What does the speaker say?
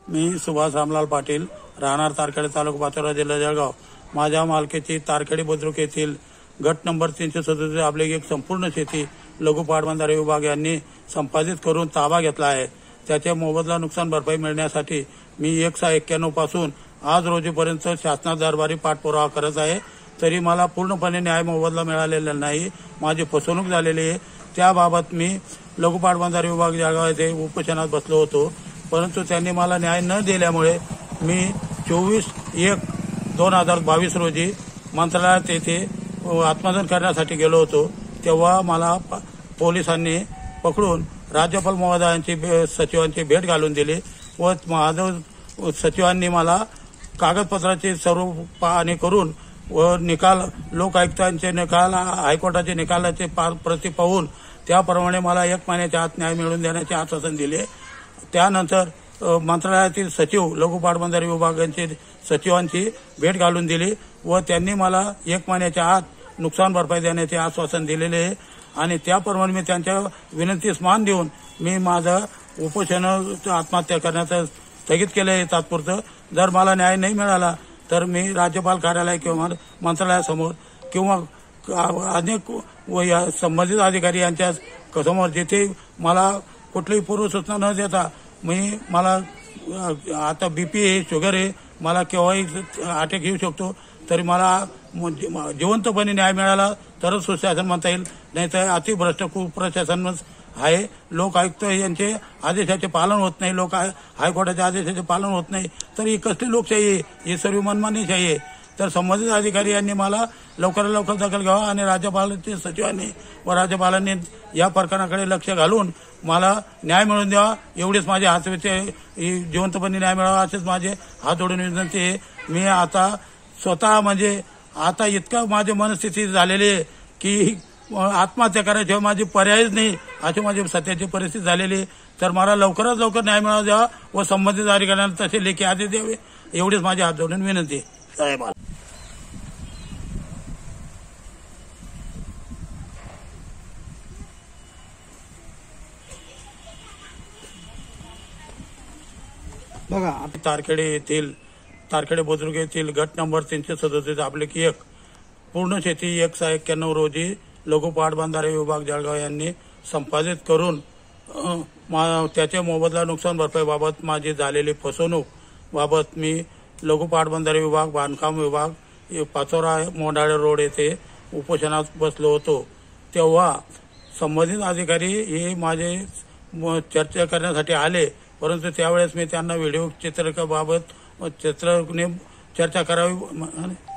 मी सुभाष रामलाल पाटील, राहणार तारखेडे, तालुका पाचोरा, जिल्हा जळगाव। माझ्या मालकीची तारखेडी बुद्रुक येथील गट नंबर 337 आपली एक संपूर्ण शेती लघु पाटबंधारे विभाग यांनी संपादित करून ताबा घेतला आहे। त्याचे मोबदला नुकसान भरपाई मिळण्यासाठी मी 191 पासून आज रोजीपर्यंत शासना दरबारी पाठपुरावा करत आहे, तरी मला पूर्णपणे न्याय मोबदला मिळालेला नाही। माझी फसवणूक झालेली आहे। त्याबाबत मी लघु पाटबंधारे विभाग जळगाव येथे उपोषणात बसलो होतो, परंतु त्यांनी मला न्याय न दिल्यामुळे मी 24/1/2022 रोजी मंत्रालयात येथे आत्मदहन करण्यासाठी गेलो होतो। तेव्हा मला पोलिसांनी पकडून राज्यपाल महोदयांची सचिवांची भेट घालून दिली व माधव सचिवांनी मला कागदपत्राची सर्व पाहणी करून व निकाल लोकायुक्तांचे निकाल, हायकोर्टाचे निकालाचे प्रती पाहून त्याप्रमाणे मला 1 महिन्याच्या आत न्याय मिळवून देण्याचे आश्वासन दिले। त्यानंतर मंत्रालयातील सचिव लघु पाटबंधारे विभागांचे सचिवांची भेट घालून दिली व त्यांनी मला 1 महिन्याच्या आत नुकसान भरपाई देण्याचे आश्वासन दिलेले आहे आणि त्याप्रमाणे मी त्यांच्या विनंतीस मान देऊन मी माझं उपोषण आत्महत्या करण्याचं स्थगित केलं आहे तात्पुरतं। जर मला न्याय नाही मिळाला तर मी राज्यपाल कार्यालय किंवा मंत्रालयासमोर किंवा अनेक संबंधित अधिकारी यांच्या समोर, जिथे मला कुठलीही पूर्वसूचना न देता मला आता बीपी आहे, शुगर आहे, मला केव्हाही अटॅक येऊ शकतो, तरी मला जिवंतपणे न्याय मिळाला तरच सुशासन म्हणता येईल, नाहीतर अतिभ्रष्ट कुप्रशासन आहे। लोकायुक्त यांचे आदेशाचे पालन होत नाही, हायकोर्टाच्या आदेशाचे पालन होत नाही, तर ही कसली लोकशाही आहे? ही सर्व मनमानीशाही आहे। तर संबंधित अधिकारी यांनी मला लवकरात लवकर दखल घ्यावा आणि राज्यपालांच्या सचिवांनी व राज्यपालांनी या प्रकरणाकडे लक्ष घालून मला न्याय मिळवून द्यावा, एवढेच माझे जिवंतपणे न्याय मिळावा असेच माझे हात जोडून विनंती आहे। मी आता स्वतः आता इतका माझी मनस्थिती झालेली आहे की आत्महत्या करायची माझी पर्यायच नाही, अशी माझी सध्याची परिस्थिती झालेली आहे। तर मला लवकरात लवकर न्याय मिळावा द्यावा व संबंधित अधिकाऱ्यांना तसे लेखी आदेश द्यावे, एवढीच माझी हात जोडून विनंती आहे साहेब। बघा, तारखेडे बुद्रुक येथील गट नंबर 337 आपली 1 पूर्ण शेती 191 रोजी लघु पाटबंधारे विभाग जळगाव यांनी संपादित करून त्याचे मोबदला नुकसान भरपाई बाबत माझी झालेली फसवणूक बाबत मी लघु पाटबंधारे विभाग, बांधकाम विभाग, पाचोरा मोंडाळे रोड येथे उपोषणात बसलो होतो। तेव्हा संबंधित अधिकारी हे माझे चर्चा करण्यासाठी आले, परंतु त्यावेळेस मी त्यांना व्हिडिओ चित्रकाबाबत चित्रने चर्चा करावी